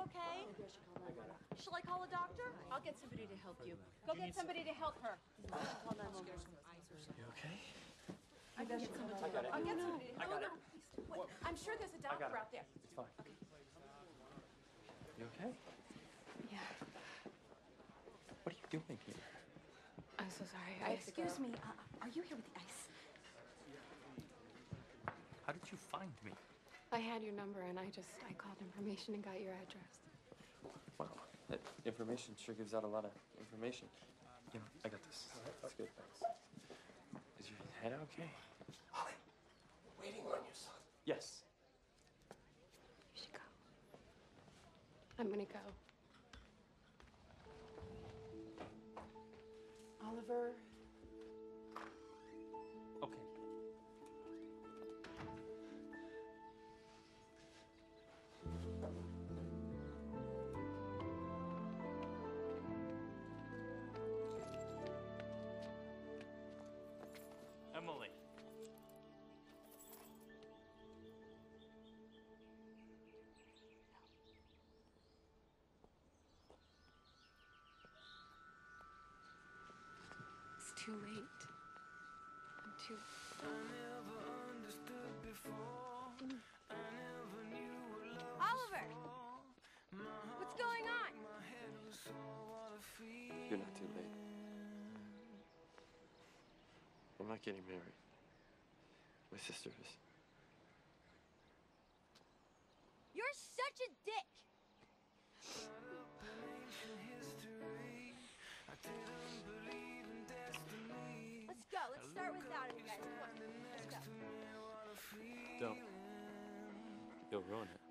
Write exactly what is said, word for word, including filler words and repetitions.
okay? Shall I call a doctor? I'll get somebody to help you. Go get somebody to help her. You okay? I can get somebody. I got it. I'll get somebody. I got no, it. no, please. Wait, I'm sure there's a doctor it. out there. It's fine. Okay. You okay? Yeah. What are you doing here? I'm so sorry. I Excuse me, uh, are you here with the ice? How did you find me? I had your number and I just I called information and got your address. Wow, that information sure gives out a lot of information. You know, I got this. That's good, thanks. Is your head okay? Holly, waiting on you, son. Yes. You should go. I'm gonna go. Oliver. Okay. Emily. It's too late. I'm too. Oliver! What's going on? You're not too late. I'm not getting married. My sister is. You're such a dick! Let's go. Let's start without it, you guys. Come on. Let's go. Don't. You'll ruin it.